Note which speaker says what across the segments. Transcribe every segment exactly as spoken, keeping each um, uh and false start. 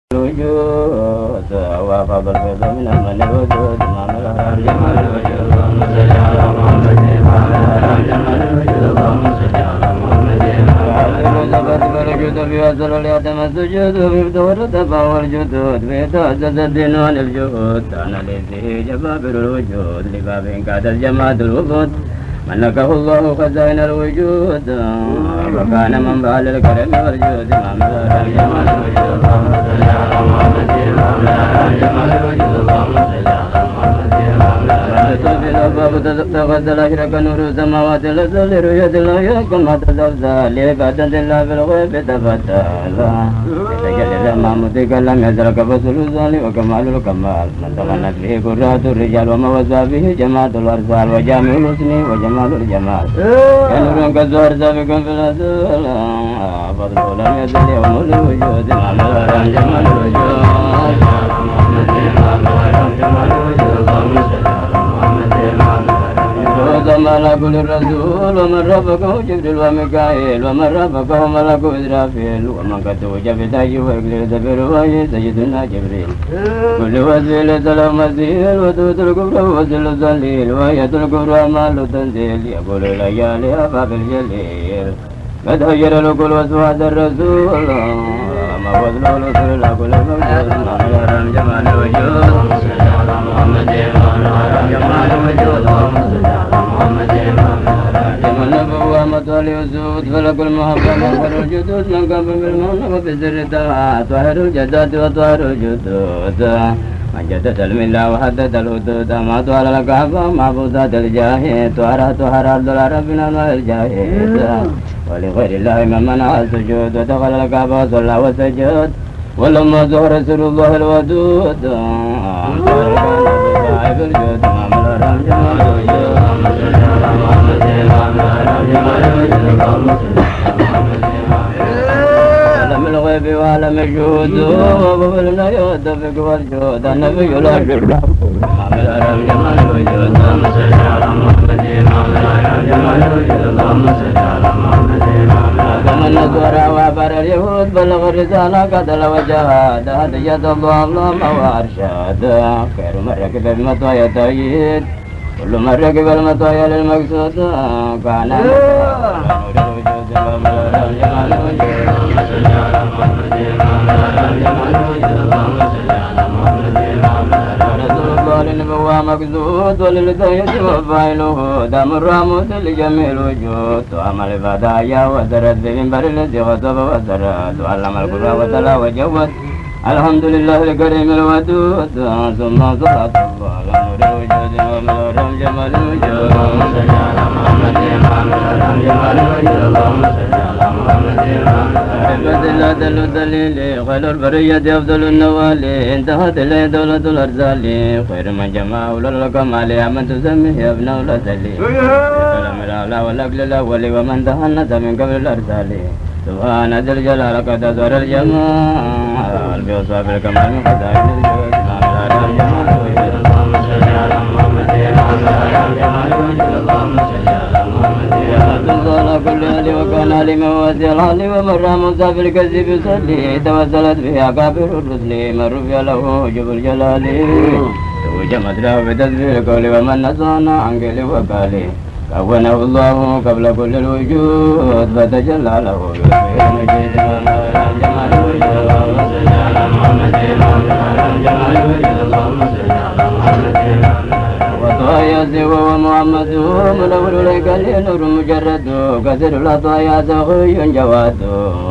Speaker 1: الوجود وفضل الفضل من أمن الوجود إمام الأهرام جمال الوجود اللهم صل على محمد إمام الأهرام جمال الوجود اللهم صل على محمد إمام الوجود في أزل اليتم السجود في فتور التفا والجدود في تعزز الدين والجهود أنا لذه جبابر الوجود لباب كاد الجماد الوفود ملكه الله خزائن الوجود وكان منبع للكرم والجود إمام الأهرام جمال الوجود اللهم صل على محمد إمام الأهرام جمال الوجود اللهم صل على محمد إمام الأهرام في الأبواب تغزل أشرق نور السماوات لزل رؤية الله كما تزلزل لعبادة الله في الغيب تفتل يتجلى الأمام تكلم يزرق فصل الزال وكمال الكمال من تغنت به كرات الرجال وما وزى به جماعة الأرسال وجامع الحسن وجمال الجمال كنور كالزهر سابق في الأزل فضل لم يزل يوم الوجود إمام الأهرام جمال الوجود محمد إمام الأهرام جمال الوجود اللهم صل على محمد إمام الأهرام زمان كل الرسول ومن رافقه جبريل وميكائيل ومن رافقه ملك إسرافيل ومن كتب في تاج وإكليل سفير وهي سيدنا جبريل كل وسيل سلام مسيل وتوت الكبرى وسيل الذليل وهي الكبرى مال تنزيل يقول الليالي أباب الجليل قد هجر الكل وسواد الرسول ما فضل الرسول لا كل موجود إمام الأهرام جمال الوجود اللهم صل على محمد إمام الأهرام جمال الوجود اللهم صل على محمد إمام الأهرام جمال النبوة مطالع الزهود فلك المحبة مغفر الجدود من قبل بالمنى وفي السر الدعاء طاهر الجدات وطاهر الجدود من جدد الملة وحدد الحدود ما طال الكعبة معبودات الجاهد طهر طهر الدولار ربنا ما الجاهد ولغير الله من منع السجود ودخل الكعبة وصلى وسجد ولما ظهر سر الله الودود صاحب الجود إمام الأهرام جمال الوجود اللهم صل على محمد إمام الأهرام جمال الوجود اللهم صل على محمد إمام عالم الغيب وعالم الشهود وقبلنا يوتفق والجود النبي لا شرك إمام الأهرام جمال الوجود اللهم صل على محمد إمام الأهرام جمال الوجود اللهم صل على محمد إمام الأهرام النصارى وعبر اليهود بلغ الرسالة قتل وجهاد هدية الله اللهم وأرشاد خير من ركب المطايا تأييد كل من ركب المطايا للمقصود كان نور الوجود إمام الأهرام جمال الوجود اللهم صل على محمد إمام الأهرام جمال الوجود اللهم صل على محمد إمام الأهرام رسول الله للنبوة مقصود وللهداية وفاعله دام الرحمة لجميع الوجود وعمل البدايا وسرد بمنبر الذي خطب وسرد وعلم القرآن وتلا وجود الحمد لله الكريم الودود ثم صلاة الله على نور الوجود إمام الأهرام جمال الوجود اللهم صل على محمد إمام الأهرام جمال الوجود اللهم صل على محمد إمام الأهرام الله دل الدليل خير البرية أفضل النوالي انتهت إليه دولة الأرسال خير من جمع أولى الكمال من تسميه ابن الأسلي سلام الأعلى والأكل الأول ومن تهنت من قبل الأرسال سبحان ذي الجلال قد أزور الجمال بأصحاب الكمال من خزائن الجود إمام الأهرام جمال الوجود اللهم صل على محمد إمام الأهرام جمال الوجود اللهم صل على محمد إمام الأهرام كل أهل وكان لمن وسع الحال ومر موسى في الكذب يصلي توسلت به أكابر الرسل من رفع له حجب الجلال توجمت له بتدبير القول ومن نصانا عن قل وقاله كونه الله قبل كل الوجود فتجلى له بين مجيد إمام الأهرام جمال الوجود اللهم صل على محمد إمام الأهرام جمال الوجود اللهم صل على محمد إمام الأهرام وطايا سوى ومحمد منور لك نور مجرد كثير العطايا سخي جواد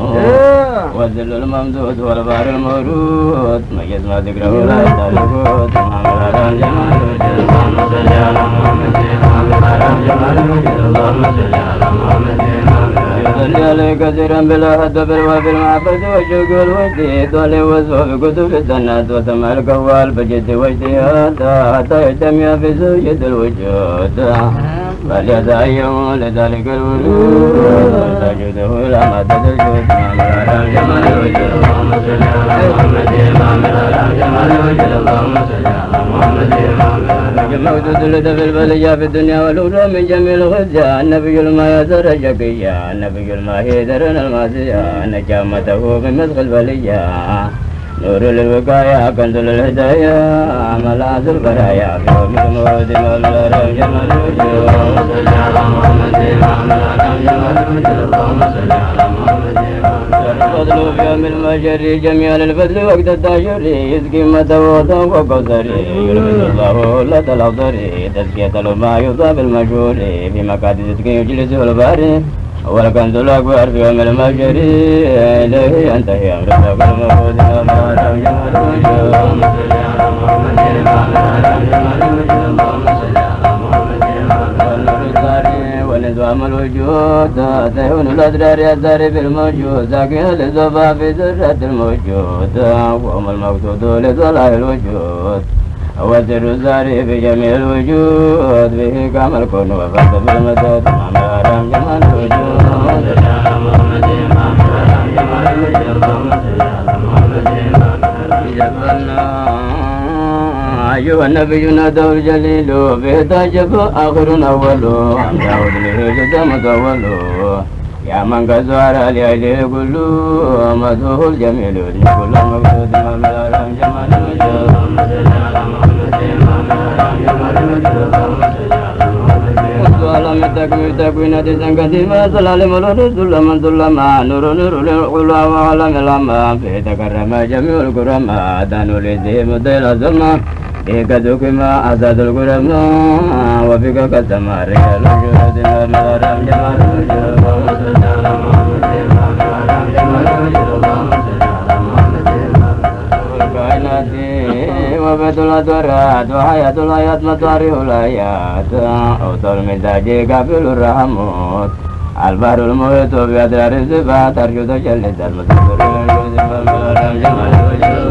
Speaker 1: والذل الممدود والبحر المورود مجد ما ذكره لا يتعلقود إمام الأهرام جمال الوجود اللهم صل على محمد إمام الأهرام جمال الوجود اللهم صل على محمد إمام الأهرام يصلي عليه كثيرا بلا حد بالوافي المعبد والشوق والوديد والوصف بكتب السنات وسمع القوال بجد واجتهاد حتى يجتمع في سجد الوجود فليتعين لذلك الوجود وسجده إلى مدد الجود إمام الأهرام جمال الوجود اللهم صل على محمد إمام الأهرام جمال الوجود اللهم صل على محمد إمام الأهرام موجود لدى في البلية في الدنيا والأولى من جميع الغزة النبي الماء يزر الشقية النبي الماء يدرن الماسية نجامته من مسخ البلية نور للوقاية كنز للهدايا ملاذ البرايا في يوم الموت مولى رجل الوجود صل على محمد اللهم صل على محمد الفضل في يوم المجر جميع الفضل وقت التاجر يزكي متوضا وقصري يلبس الله لدى الأفضل تزكية الماء يطاب المجهول في مكاتب يزكي يجلس الباري والكنز الأكبر في يوم المجر إليه ينتهي أمر كل موجود اللهم صل على محمد اللهم صل على محمد ونظام الوجود سيكون الأسرار يسار في الموجود ساكن للصفا في ذرة الموجود وهم المقصود لصلاح الوجود هو سر الساري في جميع الوجود به كامل الكون وفرد في المدد مع مرام جمال الوجود أيها النبي نادوا الجليل به تجب آخر أول داود له جدام أول يا من قد زار لأجله كل مدوه الجميل كل مقصود مملا جمال الوجود ولم تكن تكوين قديما سلالم الرسل سلما سلما نور نور للعلا وعلم الأما في تكرم جميع الكرماء دانوا لديهم ديل الزمان فيك ذكما أسد الكرماء وفيك كسما رجال الجود المرام جمال الوجود وبيت الأدورات وحياة الحياة مطارح الآيات أوصل من تاجي قابل الرحموت البحر المحيط بأدرار الصفات أرجو تجلد المصدر الجود والمرام جمال الوجود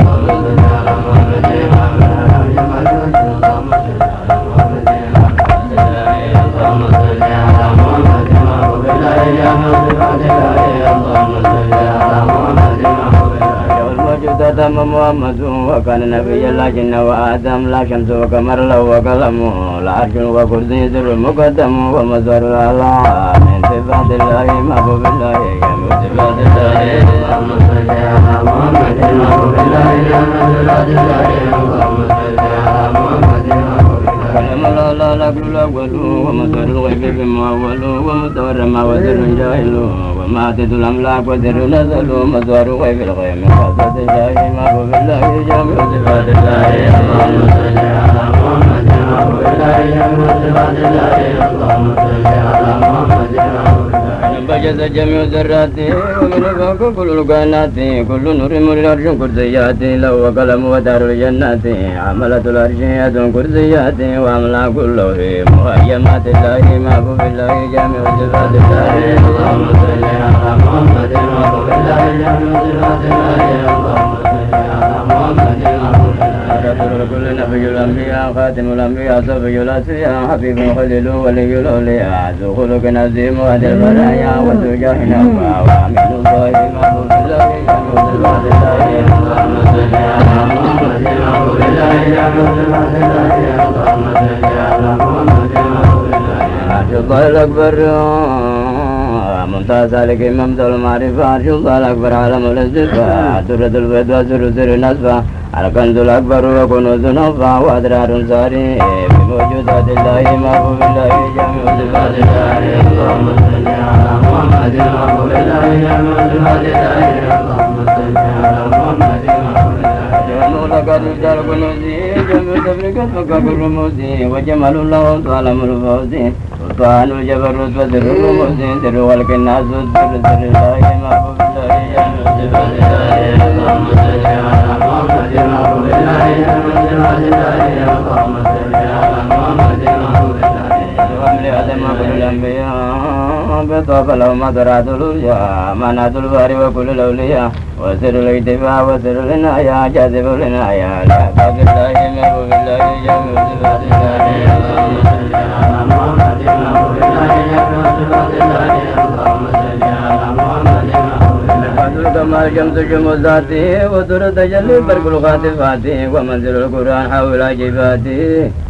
Speaker 1: تم محمد وكان نبي الله جن وآدم لا شمس وقمر له وقلم لا عرش وكرسي سر مقدم ومصدر الأعلى من صفات الله محبوب الله من صفات الله اللهم صل على محمد محبوب الله من صفات الله اللهم صل على محمد كلام الله لا لكل الأول ومصدر الغيب بمؤول ومصدر ما وزر جاهل ومعتد الأملاك وزر نزل ومصدر غيب الغيب من خاصة الله محبوب الله جامع صفات الله اللهم صل على محمد محبوب الله جامع صفات الله اللهم صل على محمد محبوب الله بجد جميع ذراته ومن فوق كل الكائنات كل نور من العرش كرسيات له وقلم ودار الجنات عملة العرش يد كرسيات وأملاك كله مهيمات الله محبوب الله جامع صفات الله اللهم صل على محمد محبوب الله جامع صفات الله اللهم صل على محمد محبوب الله رسول كل نبي الأنبياء خاتم الأنبياء صفي الأسفياء حبيب خليل ولي الأولياء ذو خلق نزيم وهدي البرايا وذو جاه نوى وأمين الله محبوب الله جامع صفات الله اللهم صل على محمد محبوب الله جامع صفات الله اللهم صل على محمد محبوب الله عرش الله الأكبر ممتاز عليك ممتاز المعرفة عرش الله الأكبر عالم الاستفاء سورة البيض وسر سر النصفة الكنز الأكبر وكنوز نصفة وأدرار ساري بموجودات الله محبوب الله جامع صفات الله اللهم صل على محمد محبوب الله جامع صفات الله اللهم صل على محمد محبوب الله جمال لك رجال كنوزي جمع تفرقت فكك الرموزي وجمال الله وعلم الفوزي سبحان الجبروت وسر الرموز سر خلق الناس سر سر الله محبوب الله جامع صفات الله اللهم صل على محمد محبوب الله جامع صفات الله اللهم صل على محمد محبوب الله وحمل آدم كل الأنبياء بطاف لهم أدرات الأولياء منات البار وكل الأولياء وسر الاكتفاء وسر العناية جاذب العناية لأحباب الله محبوب الله جامع صفات الله اللهم صل على محمد محبوب الله جامع صفات الله اللهم صل على محمد محبوب الله فضل كمال شمس شموس ذاته وسر تجلي برق الخاطفات ومنزل القرآن حول جفاته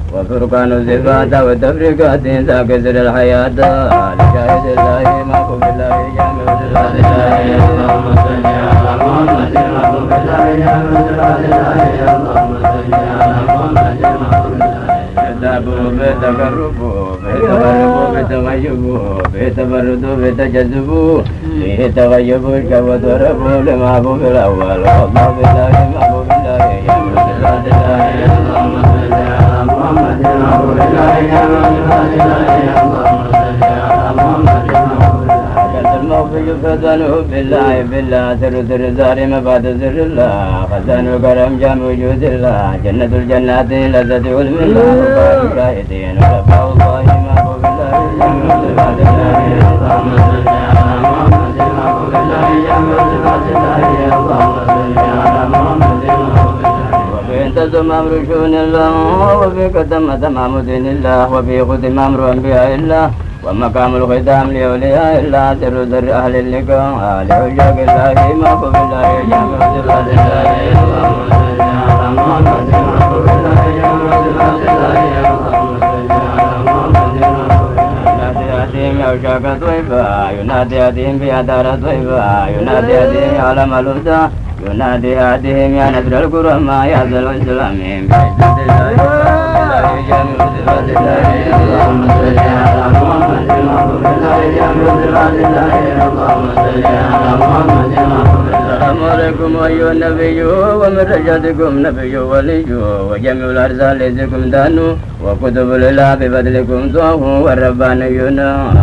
Speaker 1: وفرقان الصفات والتفريقات ذاك سر الحياة لشاهد الله محبوب الله جامع صفات الله اللهم صل على محمد محبوب الله جامع صفات الله اللهم صل على محمد محبوب الله يتابه بتقربه بتقربه بتغيبه بتبرده بتجذبه فيه تغيب الشهوة وربه لمحبوب الأول والله بالله محبوب الله جامع صفات الله اللهم صل على محمد محبوب الله جامع صفات الله اللهم صل على محمد محبوب الله كنت الموفي فضله بالله بالله سر سر زار مفاد سر الله خزان الكرم جامع وجود الله جنة الجنات لذة علم الله وقال الشاهدين ورفع الله محبوب الله جامع صفات الله اللهم صل على محمد محبوب الله جامع صفات الله اللهم صل على محمد محبوب الله وفي انتظم امر شؤون الله وفيك تم تمام دين الله وفي ختم امر انبياء الله ومقام الختام لاولياء الله سر سر اهل اللقاء لحجاج الله محبوب الله جامع صفات الله اللهم صل على محمد محبوب الله جامع صفات الله اللهم صل على محمد محبوب الله ينادي يوشاك طيبا ينادي هديهم في دار طيبا ينادي هديهم علم الهدى ينادي هديهم يا نذر الكرماء يا ذا العز الامين بعزة الله جامع صفات الله اللهم صل على محمد محبوب الله جامع صفات الله اللهم صل على محمد محبوب الله السلام عليكم ايها النبي ومن رشدكم نبي ولي وجميع الارسال ليسكم دانوا وكتب الاله بفضلكم صوه والربانيون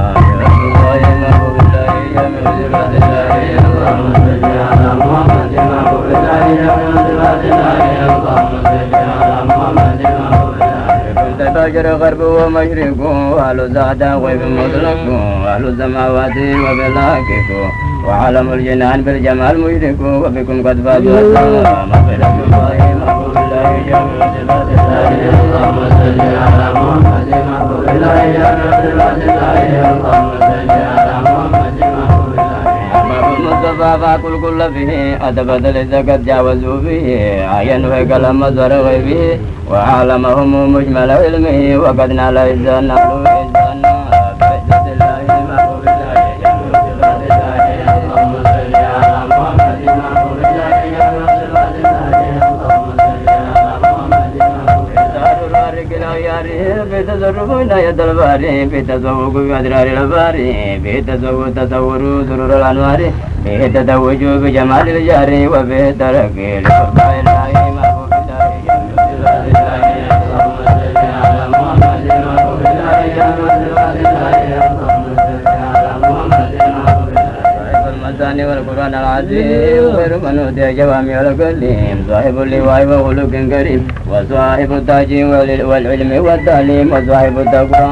Speaker 1: الله محبوب الله جامع صفات الله اللهم صل على محمد محبوب الله جامع صفات الله اللهم صل على محمد محبوب الله كنت بشر غرب ومشرق واهل زعدا غيب مطلق واهل السماوات وبلاكك وعالم الجنان بالجمال مشرك وبكم قد فازوا السلام مغفرة الله محبوب الله جامع صفات الله اللهم صل على محمد محبوب الله جامع صفات الله اللهم صل على محمد محبوب الله أحباب المصطفى فاكل كل فيه أتبت لذا قد جاوزوا فيه عين هيكل مصدر غيبه وعالمهم مجمل علمه وقد نال إذا نالوا إذا بعزة الله محبوب الله جامع صفات الله اللهم صل على محمد محبوب الله جامع صفات الله اللهم صل على محمد محبوب الله الوارق الأغياره في تصرف عناية الباري في تذوق بأسرار الباري في تذوق تصور سرور الأنوار به تتوج بجمال الجار وبه ترقي لقرباء الله محبوب الله جامع صفات الله اللهم صل على محمد محبوب الله جامع صفات الله اللهم صل على محمد محبوب الله صاحب المثاني والقرآن العظيم خير من أوتي جوامع الكلم صاحب اللواء وخلق كريم وصاحب التاج والعلم والتعليم وصاحب التقوى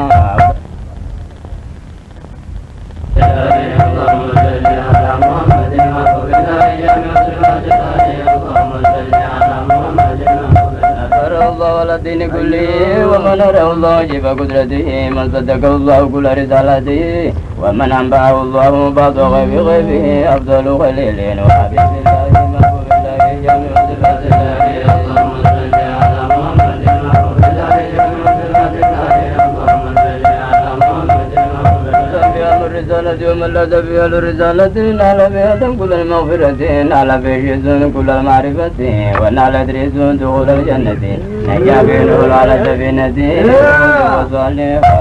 Speaker 1: اللهم صل على محمد محبوب الله جامع صفات الله اللهم صل على محمد محبوب الله نصر الله على الدين كله ومن أراه الله جب قدرته من صدق الله كل رسالته ومن أنبأه الله بعض غيب غيبه أفضل خليل وحبيب الله محبوب الله جامع صفات الله اللهم صل على محمد محبوب الله جامع صفات الله اللهم صل على محمد محبوب الله بها الرسالة ومن لا بها الرسالة نال بها كل المغفرة نال بها كل المعرفة ونال إدريس دخول الجنة نجا به نور على السفينة وصالحا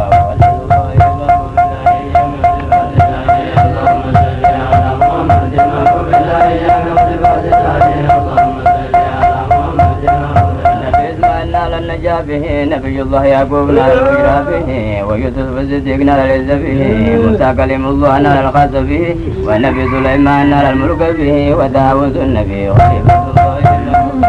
Speaker 1: به نبي الله يعقوب نال البشرى به ويوسف الصديق نال العز به موسى كلم الله نال الخاص به ونبي سليمان نال الملك به وداود النبي خليفة الله اللهم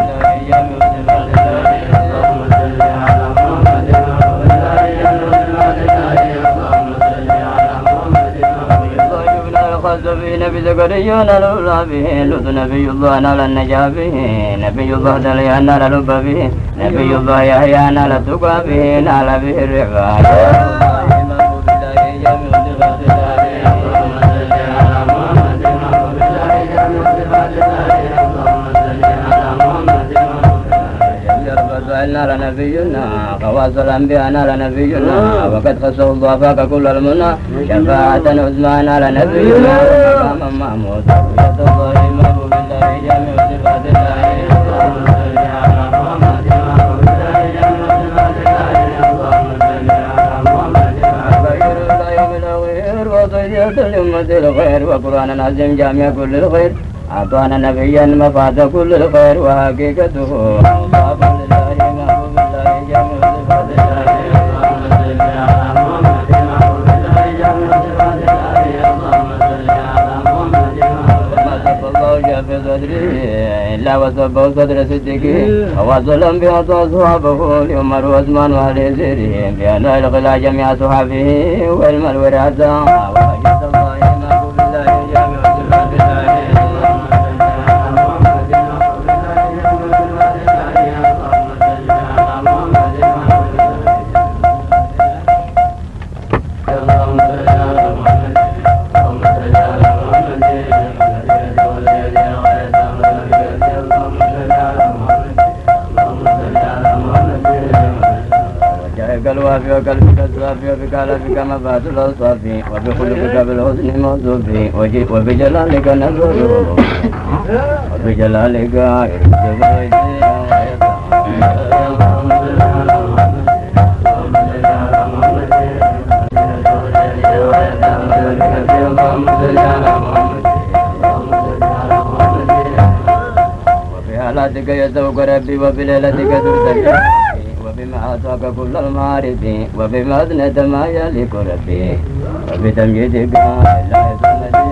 Speaker 1: صل على محمد محبوب الله جامع صفات الله اللهم صل على محمد محبوب الله الخاص به نبي زكريا نال الأولى به لوط نبي الله نال النجاة به نبي الله دليا نال الحب به نبي الله يحيى نال التقى به نال به الرفعة محبوب الله جامع صفات الله اللهم صل على محمد محبوب الله جامع صفات الله اللهم صل على محمد محبوب الله الأولياء نال نبينا خواص الأنبياء نال نبينا وقد خصه الضعفاء كل المنى شفاعة عظمى نال نبينا مقاما محمود رؤية الله محبوب الله جامع صفات الله الأمة الخير وقرآن عظيم جامع كل الخير أعطانا نبيا مفاد كل الخير وحقيقته مضاف لله محبوب الله جامع صفات الله وما صف الله في صدره إلا وصفه صدر صدقه وواصل الأنبياء وأصحابه لعمر وعثمان وأهل سيرهم بأنواع الخلا جميع صحابه وعلم الوراثة وحجة الله محبوب الله جامع صفات الله الوافي وقلبك الصافي وبكالبك مفات الأصافي وبخلقك بالحسن موصوفي وبجلالك نزول وبجلالك يرجو وفي حالاتك يسوق ربي وفي ليلتك ترتقي وبما أعطاك كل المعارف وبما أثنيت ما يليق ربي وبتمجيدك لا يسمى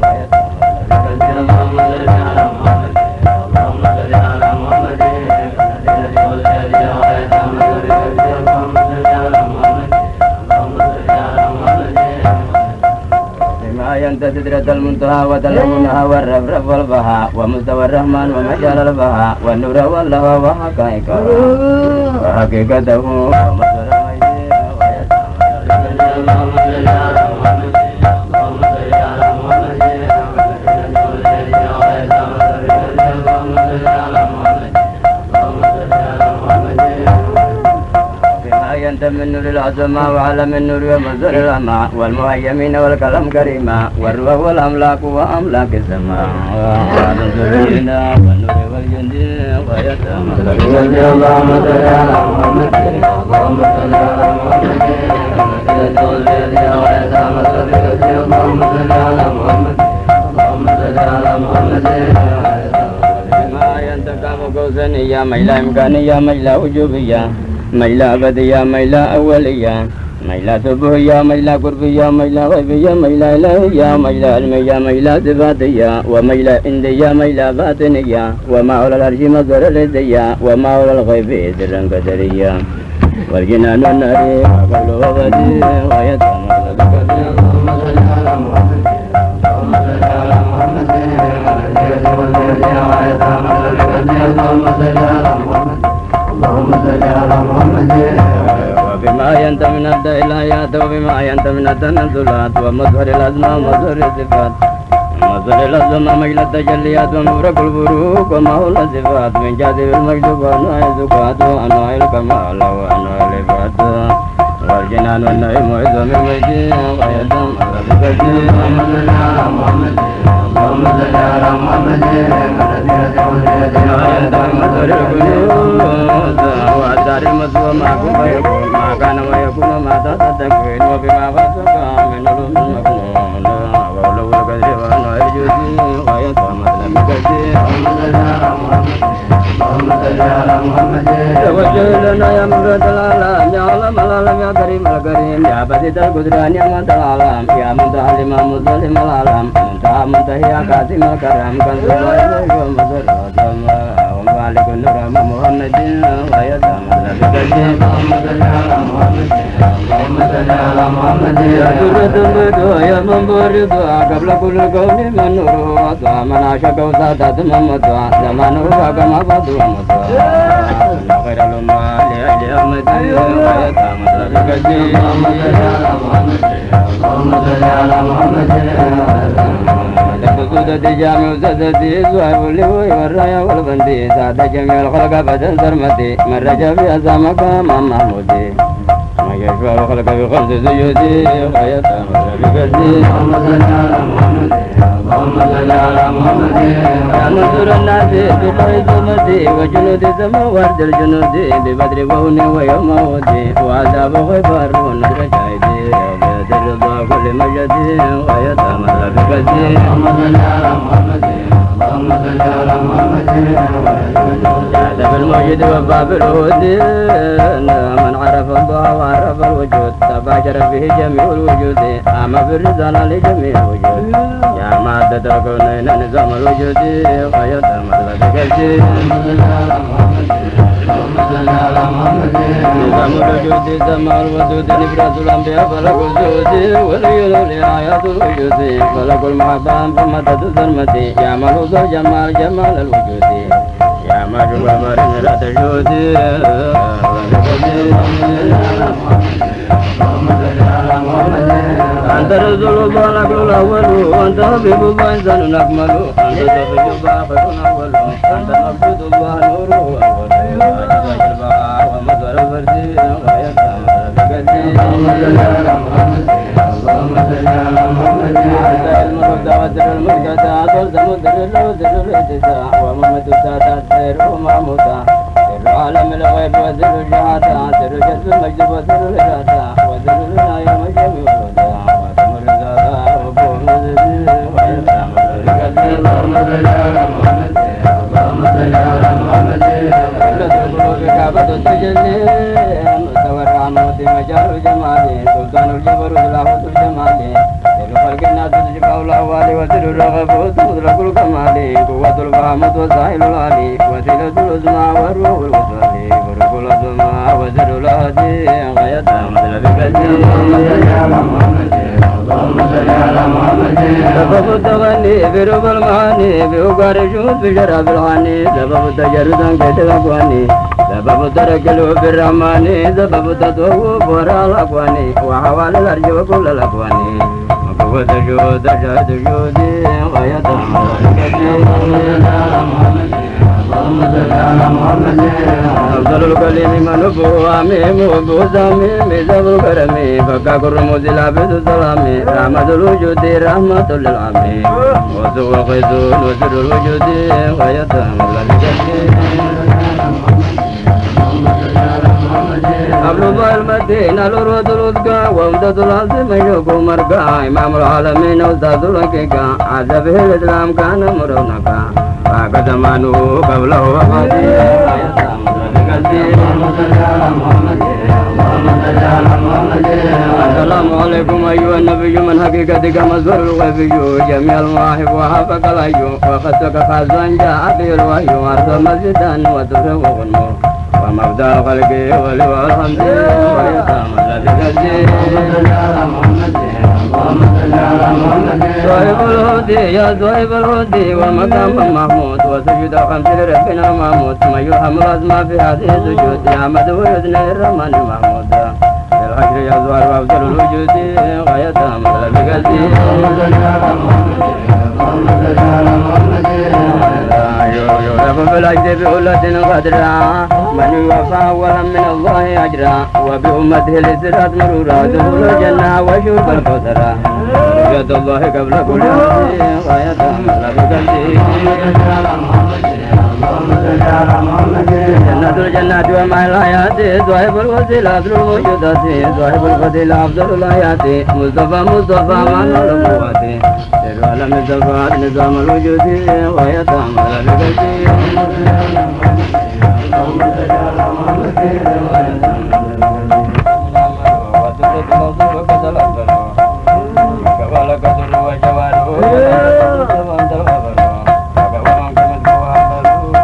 Speaker 1: أنت سدرة المنتهى وتلمونها والرفرف والبهاء ومستوى الرحمن ومجال البهاء والنور واللهى وحقائقه وحقيقته ومصدر أنت من نور العظمى وعلى من نور ومصدر الأمى والمهيمين والكلام كريما والروح والأملاك وأملاك السماء وعلى سبيلنا والنور والجند ويتامى اللهم صل على محمد اللهم صل على محمد اللهم صل على محمد اللهم صل على محمد ما ينتقم قوسا يا ميلا إمكانية ميلا وجوبية ميلا أبدية ميلا أولية ميلا سبوية ميلا قربية ميلا غيبية ميلا إلهية ميلا علمية ميلا صفاتية وميلا إندية ميلا باطنية وما أولى العرش مصدر الهدية وما أولى الغيب سرا قدرية والجنان والنار وقبل وبدي غاية اللهم صل على محمد اللهم صل على محمد اللهم صل على محمد اللهم صل على محمد وبما ينت من أبداء الآيات وبما ينت من التنزلات ومظهر الأسماء ومظهر الصفات مظهر الأسماء مجل التجليات ومبرك البروق ومهول الصفات من جاذب المكتوب وأنواع الزكاة وأنواع الكمال وأنواع الإفات والجنان والنعيم وعظم المجيء ويتم على بكتي اللهم صل على محمد اللهم صل على محمد مظهر القلوب وأسرار المسوى معكم فيكون ما كان ويكون ما تتكفين وبما فتك من علوم المكنون وأولو الكثير وأنواع الجزء ويتم على بكتي اللهم صل على محمد اللهم صل على محمد توجه لنا يا مبرد العالم يا علم العالم يا كريم الكريم يا بديد القدران يا مد العالم يا متعلم مسلم العالم منتهى منتهي يا قاسم الكرم كنز الله ومسر ومالك النور محمد ويتم على بكتي اللهم صل على محمد اللهم صل على محمد يا سورة البدو يا منبرد قبل كل كون من نور وطا من عشق وسادات محمد زمانه كما بدو مطا خير الأمة لأجل أمتي ويتم على بكتي اللهم صل على محمد اللهم صل على محمد سودة جامع وزدتي زوائب اللي والرايا والبندي سعد جميع الخلق بدن سرمتي من رجب يا سامك مام محمودي ما يشفى الخلق بخمس سجودي غاية بقدي اللهم صل على محمد اللهم صل على محمد يا منصور الناس بقيد أمتي وجنود السماوات الجنود ببدر وهن ويوم ودي وعذاب غفار ونصر شاهدي وبيت الرضا كل مجدي غاية بقدي اللهم صل على محمد اللهم صل على محمد هذا بالموجد وباب الهود من عرف الله وعرف الوجود تباشر به جميع الوجود أما بالرسالة لجميع الوجود يا ما تدركون نظام الوجود غاية مطلب قلبي نظام الوجود سماء الودود نبرة الأنبياء فلك الزود ولي الآيات الوجود فلك المحبة فمدد الظلمة يا ملوك جمال جمال الوجود يا مجوب المرين لا تجود أنت رسول الله نقل الأول وأنت حبيب الله إنسان نكمل أنت صفي باقر أول أنت مقصود الله نور أول أجزاء البقاء ومصدر الفرد غاية بقدي اللهم صل على محمد اللهم صل على محمد أنت المرد وسر المرقدة تلزم الدر وسر الاتساع ومحمد السادات خير ومحمودا سر عالم الغيب وسر الشهادة سر جذب المجد وسر الإرادة وسر العناية والجميع اللهم صل على محمد اللهم صل على محمد كعبة التجلي مستوى الرحمة مجال جمالي سلطان الجبر خلافة الجمالي سر خلق الناس تشفع الأهوال وسر الرغب مدرك الكمال قوة الفهمة وسائل العلي وسيلة العظمى والروح الوصالي فرق العظمى وسر الهادي غاية مطلب قلبي اللهم صل على محمد اللهم صل على محمد سبب التغني برب المعاني بأوقار الشهود بشراب الغني سبب التجرد عن كيد الأكواني سبب التركل بالرحمن سبب التطوف وراء الأكواني وحوالي الأرض وكل الأكواني وقوة الجهود شهد جهودي غاية اللهم صل على محمد أفضل الكلم من هو ميم وبوسام ميزاب الكرم فكاك الرموز العبد السلام رحمة الوجود رحمة للعالمين وسوى القيسون وسر الوجود غاية قبل الله المدين الأروة الوثقى وامدة العظيم يوكم مرقى إمام العالمين أستاذ الحقيقة عز به الإسلام كان مرونقا فاق زمانه قبله وفاتي اللهم صل على محمد اللهم صل على محمد السلام عليكم أيها النبي من حقيقتك مصدر الغيبي جميع المواهب وحفظك الحي وخصك خاصا جاء به الوحي أرسل مسجدا وتفرغ النور ومبدأ الخلق ولواء الحمد ويتام الذي اللهم صل على محمد اللهم صل على محمد صاحب الهدي يا صاحب الهدي والمقام المحمود وسجد الخمس لربنا المحمود ما يرحم الأسماء في هذه السجود يحمد ويثني الرحمن المحمود في الحشر يظهر أفضل الوجود غاية مطلب قلبي اللهم صل على محمد اللهم صل على محمد يعرف بالعجز بأولة قدرا من يوفى أولا من الله أجرا وبأمته الإسرات مرورا دخول الجنة وشرب الكوثر رؤية الله قبل كل شيء غاية مطلب قلبي جنة الجنات ومع الآيات صاحب الوسيلة أفضل الموجودات صاحب الفضيلة أفضل الآيات مصطفى مصطفى مع القوات سر عالم الصفات نظام الوجود غاية مطلب قلبي اللهم صل على محمد وترد موضوع وكذا الأفضل كفالك سر وجواله وأنت الخبر فكوانك مدعو أفضل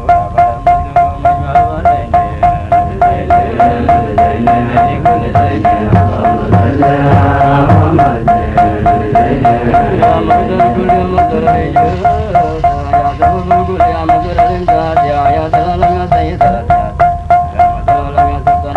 Speaker 1: يا مقدر كل مقدر يا سبب كل يا مقدر الإمداد يا يا سلام يا سيد الأسياد يا سلام يا سلام